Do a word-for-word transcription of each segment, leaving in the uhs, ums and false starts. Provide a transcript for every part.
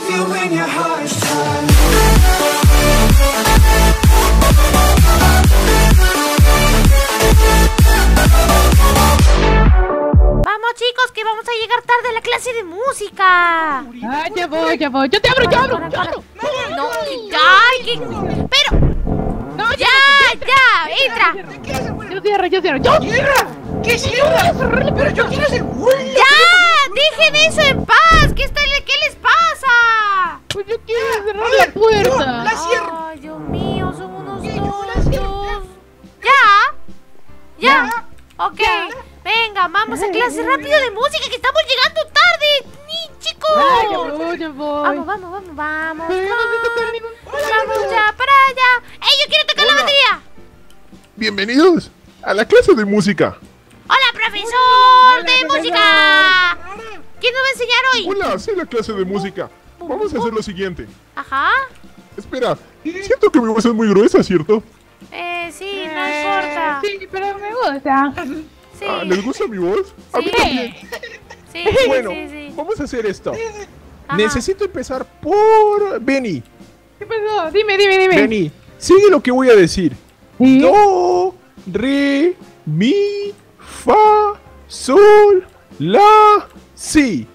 you when your heart is tired. Vamos chicos, que vamos a llegar tarde a la clase de música. Ah, ya voy, ya voy. Yo te abro, yo abro. Para, para. No, ay, que... Pero... No, ya, ya, entra. Yo cierro, yo cierro. ¡Yo! ¡Cierra! ¿Qué cierra? ¡Pero yo quiero hacer gol! ¡Ya! ¡Dejen eso en paz! ¿Qué, está, ¿Qué les pasa? Pues yo quiero cerrar la puerta. ¡La cierro! Ay, Dios mío, son unos Yo la tontos. cierro. ¿Ya? ¿Ya? Ya. Ok, venga, vamos a clase rápido de música, que estamos llegando tarde. Ni chicos. Ah, ya voy, ya voy. Vamos, vamos, vamos, vamos. Pero no sé tocar ningún... Vamos ya, para allá. ¡Ey, yo quiero tocar la Hola. batería! Bienvenidos a la clase de música. ¡Hola, profesor Hola, de profesor. música! ¿Quién nos va a enseñar hoy? Hola, soy la clase de música. Vamos a hacer lo siguiente. Ajá. Espera, siento que mi voz es muy gruesa, ¿cierto? Eh, sí, no Eh, importa. Sí, pero me gusta. Sí, Ah, ¿les gusta mi voz? A mí Sí. también. sí, sí, Bueno, sí, sí. vamos a hacer esto. Ajá. Necesito empezar por Benny. ¿Qué pasó? Dime, dime, dime. Benny, sigue lo que voy a decir. ¿Sí? Do, re, mi, fa, sol, la, si.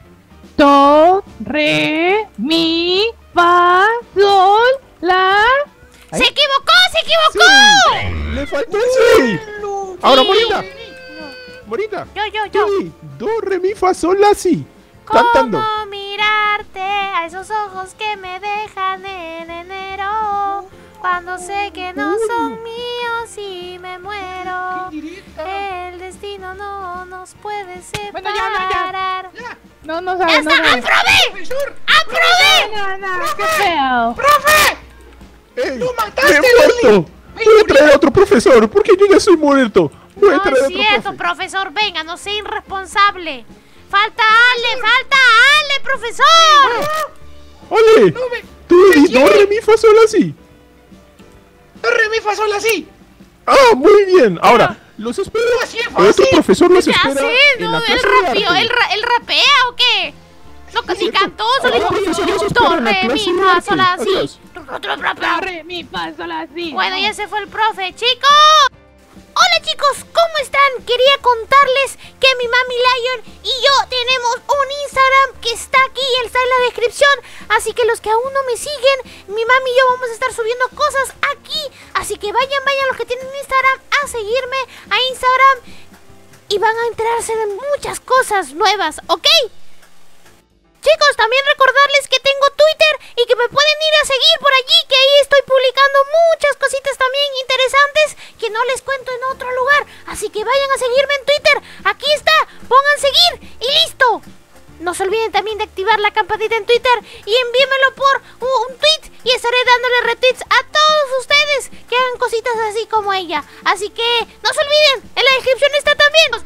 Do, re, mi, fa, sol, la... ¡Se equivocó, se equivocó! Sí. Le faltó el si. Ahora, Sí. Morita. Morita. Yo, yo, yo. Sí, do, re, mi, fa, sol, la, si. Cantando. ¿Cómo mirarte a esos ojos que me dejan en enero? Cuando sé que no son míos y me muero. El destino no nos puede Bueno, ya, no, ya. separar. No, no ¡Ya sabes, no está! sabes. ¡Aprobé! ¡Profesor! ¡Aprobé! No, no, qué feo. ¡Profe! ¡Ey! ¡Lo mataste, ¡Me he muerto! Voy a traer a otro profesor, porque yo ya soy muerto. Voy a No traer a es otro cierto, profe. profesor. Venga, no sea irresponsable. ¡Falta Ale! ¡Falta Ale, profesor! ¡Ole! No me... Tú ¿Qué y do, quieres? re, mi, fa, sol, la, si. ¡Do, re, mi, fa, sol, la, si! ¡Ah, muy bien! Ahora, los espero. Así es Otro fácil. profesor los Ya espera sé, en ¿no? la ¿El clase de rapio? arte. ¿El, ra ¿El rapea o qué? No, casi cierto. cantó, solo Ahora, dijo profesor, los espero do, en la re, mi, clase de fa, arte. sol, la, si. Adiós. Otro Do, rapeo. re, mi, fa, sol, la, si. Bueno, ya se fue el profe, chicos. Hola chicos, ¿cómo están? Quería contarles que mi mami Lion y yo tenemos un Instagram que está aquí, está en la descripción. Así que los que aún no me siguen, mi mami y yo vamos a estar subiendo cosas aquí. Así que vayan, vayan los que tienen Instagram a seguirme a Instagram y van a enterarse de muchas cosas nuevas, ¿ok? Chicos, también recordarles que tengo Twitter y que me pueden ir a seguir por allí, que ahí estoy publicando muchas cositas también interesantes que no les cuento en otro lugar. Así que vayan a seguirme en Twitter. Aquí está, pongan seguir y listo. No se olviden también de activar la campanita en Twitter y envíenmelo por un tweet y estaré dándole retweets a todos ustedes que hagan cositas así como ella. Así que no se olviden, en la descripción está también. ¡Los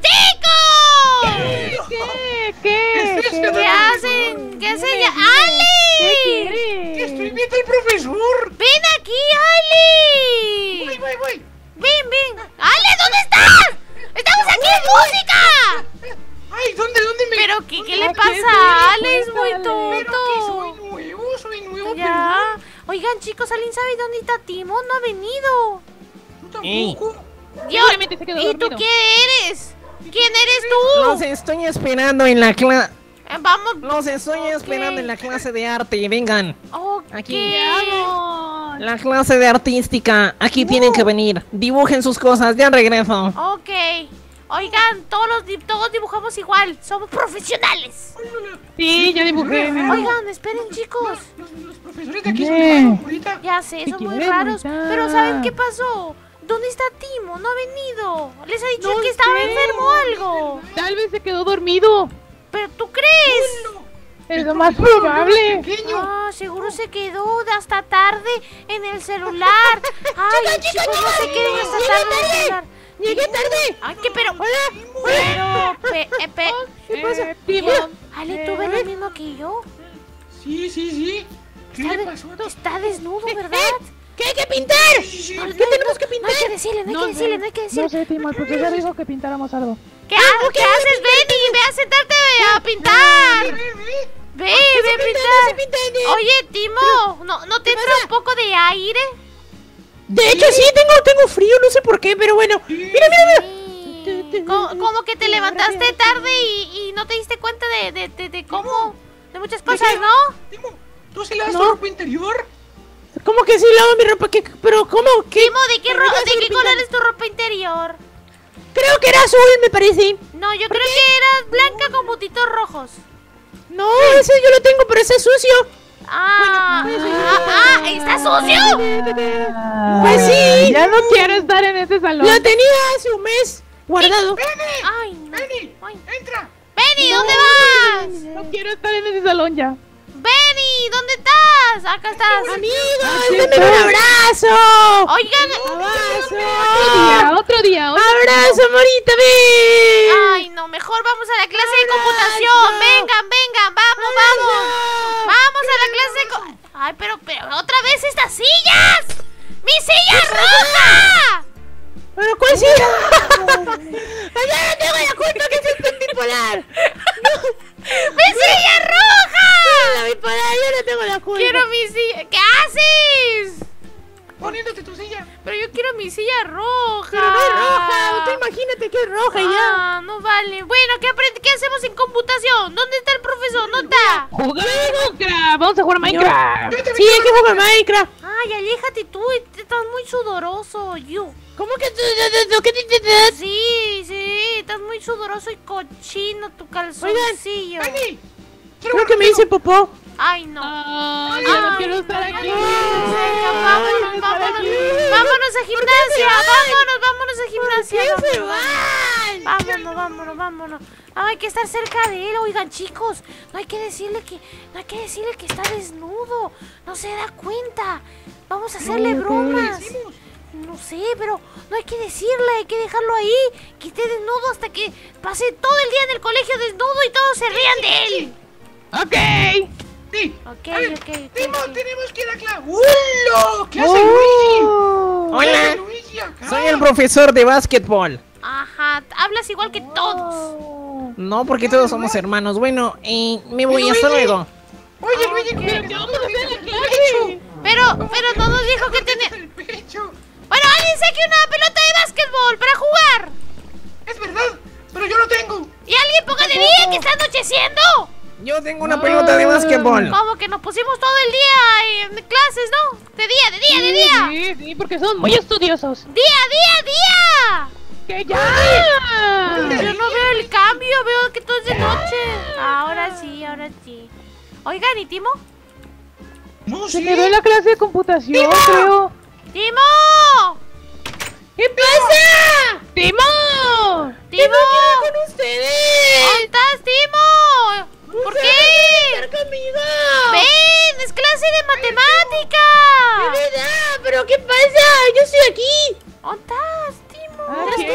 chicos! ¿Qué? ¿Qué? ¿Qué? ¿Qué hacen? ¿Qué hacen? ¡Ale! ¿Qué ¿Qué quieres? estoy viendo al profesor? ¡Ven aquí, Ale! Voy, voy, voy. ¡Ven, ven! ¡Ale, ¿dónde estás? ¡Estamos aquí en música! Ay, ¿dónde, dónde me...? ¿Pero qué, qué le Aquí pasa estoy, a Ale? Es pues, muy Ale. Pero que soy tonto. nuevo, soy nuevo, Ya. Oigan, chicos, ¿alguien sabe dónde está Timo? No ha venido. pero tú tampoco. Yo- Seguramente se quedó ¿Y tú dormido. qué eres? ¿Quién eres tú? Los estoy esperando en la clase. Eh, Vamos. Los estoy esperando en la clase de arte. Vengan. Ok. Aquí. Vamos. La clase de artística. Aquí tienen que venir. Dibujen sus cosas. Ya regreso. Ok. Oigan, todos, los di- todos dibujamos igual. Somos profesionales. Sí, yo dibujé. Oigan, esperen, chicos. Los, los profesores de aquí son ¿Qué? raros, ahorita. Ya sé, ¿Qué son muy quieren, raros. bonita? Pero ¿saben qué pasó? ¿Dónde está Timo? No ha venido. Les ha dicho No que estaba sé. enfermo o algo. Tal vez se quedó dormido. ¿Pero tú crees? Es lo más probable. Pequeño. Ah, seguro se quedó de hasta tarde en el celular. Ay, chicos, no se queden hasta tarde en el celular. Llegué tarde. Ay, ¿qué? Pero... Pero... Pe, eh, pe- ¿Qué pasa? Timo, Ale, ¿tú ves lo mismo que yo? Sí, sí, sí. ¿Qué le Está, pasó? de- está desnudo, ¿verdad? ¿Qué hay que pintar? Sí, sí, sí. No, no, ¿Qué tenemos no, que No pintar? hay que decirle, no hay que decirle, no hay que No decirle. sé, Timo, el profesor dijo que pintáramos algo. ¿Qué, ha- ¿qué haces, Benny? Ve a sentarte a pintar. Ve, ve a pintar. Oye, Timo, ¿no, ¿no te entra un poco de aire? De hecho, sí, tengo, tengo frío, no sé por qué, pero bueno. Mira, mira, mira. Sí. Como, como que te levantaste tarde y, y no te diste cuenta de, de, de, de cómo, de muchas cosas, ¿no? Timo, ¿tú se lavas No. tu ropa interior? ¿Cómo que sí lavo mi ropa? ¿Qué? ¿Pero cómo? ¿Qué? Timo, ¿de qué, ¿Pero ro- qué ¿de hace qué mi color pinta? es tu ropa interior? Creo que era azul, me parece. No, yo creo que era blanca con puntitos rojos. No, ese yo lo tengo, pero ese es sucio. Ah, ah, ah, ¿está sucio? Pues sí. Ya no quiero estar en ese salón. Lo tenía hace un mes guardado. ¡Benny! Ay, no. ¡Benny! Ay. ¡Entra! Benny, ¿dónde vas? No quiero estar en ese salón ya. Benny, ¿dónde estás? Acá estás. Amigos, denme un abrazo. Oigan, Abrazo. Otro día, otro día. Otro Abrazo, Morita, ven. ay, no, mejor vamos a la clase de computación. Vengan, vengan, vamos, vamos. Vamos a la clase de co- ay, pero, pero, otra vez estas sillas. ¡Mi silla roja! ¿Pero cuál silla? Yo no tengo la culpa que soy tan bipolar. ¡Mi silla roja! La bipolar, yo no tengo la culpa. Quiero mi silla. ¿Qué haces? Poniéndote tu silla. Pero yo quiero mi silla roja. Pero no es roja, tú imagínate que es roja y ya. Ah, no vale. Bueno, ¿qué, aprende- ¿qué hacemos en computación? ¿Dónde está el profesor? ¿No está? Jugar Minecraft. Vamos a jugar Minecraft. Sí, hay que jugar Minecraft. Ay, aléjate tú, estás muy sudoroso, you. ¿Cómo que tú? ¿Qué te te- Sí, sí, estás muy sudoroso y cochino tu calzoncillo. ¡Benny! Creo que me hice popó. Ay, no. Ay, ya no Ay, quiero estar no, aquí. no, no, no, vámonos, vámonos, vámonos a gimnasia, vámonos, vámonos a gimnasia. ¿Qué se vámonos. van? Vámonos, vámonos, vámonos. Ah, hay que estar cerca de él, oigan, chicos. No hay que decirle que, no hay que decirle que está desnudo. No se da cuenta. Vamos a hacerle bromas. No sé, pero no hay que decirle, hay que dejarlo ahí, que esté desnudo hasta que pase todo el día en el colegio desnudo y todos se rían de él. Ok. Sí. Ok, A ver, ok, ok, Timo, ok. tenemos que ir a clase. ¡Hola! ¿Qué hace Luigi? ¿Qué hace Hola, Luigi acá? soy el profesor de básquetbol. Ajá, hablas igual que todos. No, porque todos somos hermanos. Bueno, eh, me voy, Pero hasta Luigi. luego. Oye, Luigi, Ok. ¿qué Vamos a hacer la clase. pecho? Pero, pero no nos dijo que tenía... El pecho. Bueno, alguien saque una pelota de básquetbol para jugar. Es verdad, pero yo lo tengo. Y alguien ponga de día que está anocheciendo. Yo tengo una pelota de básquetbol. Como que nos pusimos todo el día en clases, ¿no? De día, de día, de día. Sí, sí, porque son muy estudiosos. Día, día, día. ¡Que ya! Yo no veo el cambio, veo que todo es de noche. Ahora sí, ahora sí. Oigan, ¿y Timo? No Se sé. quedó en la clase de computación, creo. ¡Timo! ¿Qué pasa? ¡Timo! ¡Timo! Con ustedes. ¿Dónde estás, Timo? ¿Por qué? Estar conmigo. ¡Ven! ¡Es clase de Es matemática! verdad, pero ¿qué pasa? Yo estoy aquí. ¿Dónde estás, Timo? Aquí.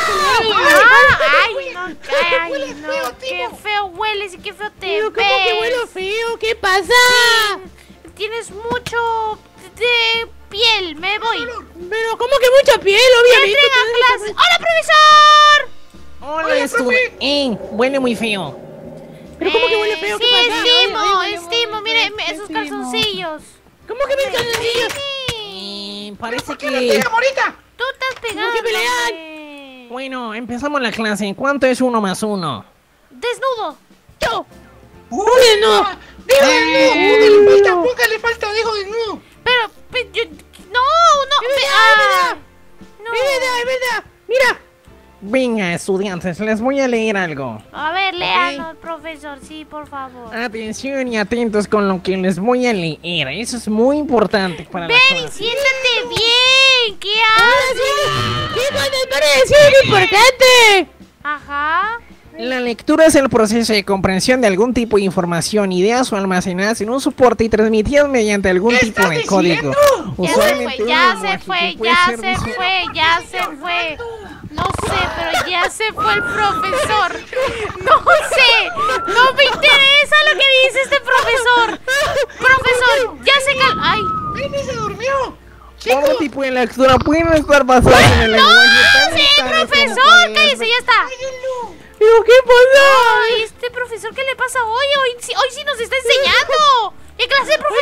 Ah, ay, no, ay, Hueles no, feo, qué Timo. feo hueles y qué feo te Pero ¿cómo ves. que huelo feo? ¿Qué pasa? Tienes mucho de piel, me voy. Pero ¿cómo que mucha piel? ¡Me Obviamente. entregan todo clases! ¡Hola, profesor! Hola, Oye, estuve. profe. Eh, huele muy feo. ¿Pero cómo que huele feo? Sí, ¿Qué pasa? estimo, Ay, ay, estimo. ay, Mire, ay, me- esos estimo. calzoncillos. ¿Cómo que mis calzoncillos? Eh, parece ¿Por qué me que... pega, Morita? Tú estás pegando. que pelean? hombre. Bueno, empezamos la clase. ¿Cuánto es uno más uno? Desnudo. Yo. ¡Uy, no! ¡Digo Eh. desnudo! ¡Le falta poca, le falta, digo desnudo! Pero, pe- yo, no, no. Es pe- verdad, ah, no. Es verdad, es verdad. Mira. Venga, estudiantes, les voy a leer algo. A ver, léanos, profesor, sí, por favor. Atención y atentos con lo que les voy a leer. Eso es muy importante para la Ven y clase. siéntate bien. ¿Qué haces? ¿Qué cuando para decir algo importante? Ajá. La lectura es el proceso de comprensión de algún tipo de información, ideas o almacenadas en un soporte y transmitidas mediante algún ¿Qué tipo estás de código. diciendo? Ya se Usualmente fue, un ya se lenguaje fue, que puede ya ser se visual. fue, ya se fue. No sé, pero ya se fue el profesor. No sé, no me interesa lo que dice este profesor. Profesor, ya se cal... Ay, ¡Benny se durmió! Todo tipo de lectura pueden estar basadas en el no, lenguaje tan sí, estable como profesor, cualquier- cállese, ya está. ¿Pero qué pasa? Ay, este profesor, ¿qué le pasa hoy? Hoy, sí- hoy sí nos está enseñando. ¿Qué clase de profesor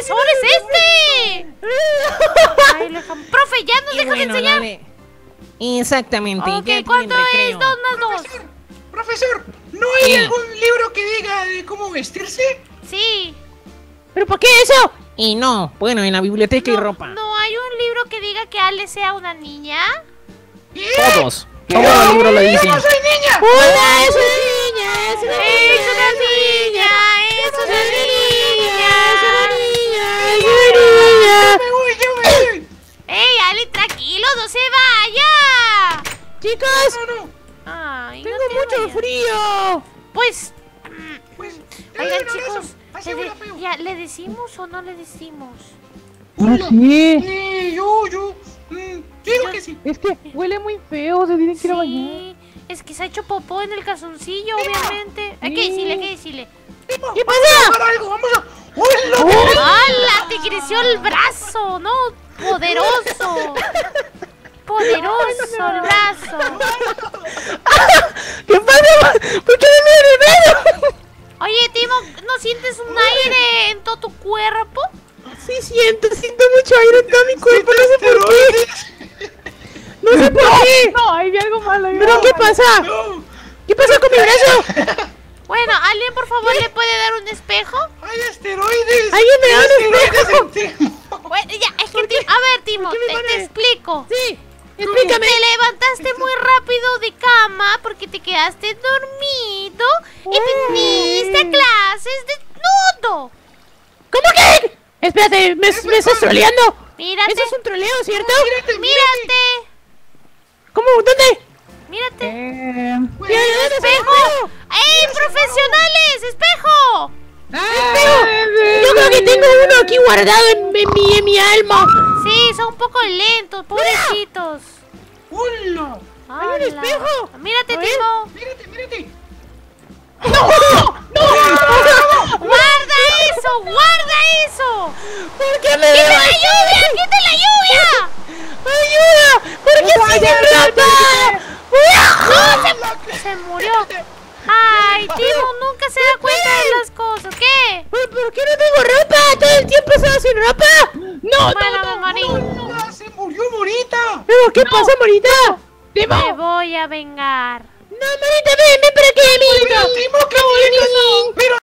Exactamente. Ok, ya ¿cuánto tienen es recreo. dos más dos? Profesor, profesor, ¿no hay Sí. algún libro que diga de cómo vestirse? Sí. ¿Pero por qué eso? Y no, bueno, en la biblioteca hay No, ropa. ¿no hay un libro que diga que Ale sea una niña? ¿Qué? Todos. Todos los libros lo dicen. ¡Yo no soy niña! ¡Hola! ¡Es una niña! ¡Es una niña! ¡Es una niña! ¡Es una niña! ¡Es una niña! ¡Es una niña! ¡Me voy, yo me voy! ¡Ey, Ale, tranquilo, no se vaya! Chicos, No, no, Ay, no tengo te mucho vayas. frío. Pues, pues... oigan, eh, no, chicos, eso, así ¿le, huele de- feo. ya, ¿le decimos o no le decimos? Ah, sí. Sí, yo, yo... mm, yo digo que sí. Es que huele muy feo, se tienen que ir a bañar. Sí, es que se ha hecho popó en el calzoncillo, obviamente. Hay que decirle, hay que decirle. ¿Qué Vamos a pasa? hacer algo, vamos a... ¡Hola! ¡Hala! Te creció el brazo, ¿no? Poderoso. Poderoso el brazo. ¿Qué pasa? ¿Por qué me primero? Oye, Timo, ¿no sientes un aire en todo tu cuerpo? Sí siento, siento mucho aire en todo mi cuerpo, no sé por qué. No sé por qué. No, ahí vi algo malo. ahí vi ¿Pero algo qué malo. pasa? No. ¿Qué pasa con mi brazo? Bueno, ¿alguien por favor le puede dar un espejo? ¡Hay esteroides! ¿Alguien me da un esteroides espejo? en ti. Bueno, ya, es que, Timo- a ver, Timo, ¿Por qué me te, van te a- explico. Sí, explícame. Te levantaste muy rápido de cama porque te quedaste dormido y viniste a clases desnudo. ¿Cómo que? Espérate, ¿me, me estás troleando? Mírate, Eso es un troleo, ¿cierto? Mírate, mírate, ¿Cómo? ¿Dónde? mírate. Eh, Mira, ¿dónde está el ¡Espejo! ¡Ey, profesionales! ¡Espejo! Yo creo que tengo uno aquí guardado en, en mi, en mi alma. Sí, son un poco lentos, pobrecitos. ¡Hola! ¡Hay un ¡Hala! espejo! Mírate, A ver. Timo. Mírate, mírate. ¡Guarda eso! ¡Guarda eso! ¿Por qué me ¡Quita la lluvia! ¡Quita la lluvia! ¡Ayuda! ¿Por qué sigue ropa? ¡No! Se, se murió. Ay, Timo nunca se da cuenta de las cosas. ¿Qué? ¿Por, ¿Por qué no tengo ropa? ¿Todo el tiempo estaba sin ropa? No, Bueno, no, me no. morí. ¡Ah, se murió Morita! Pero, ¿qué pasa, Morita? ¡Timo! Me voy a vengar. No, Morita, ven, ven para acá, amigo. ¡Timo, que viene! ¡Pero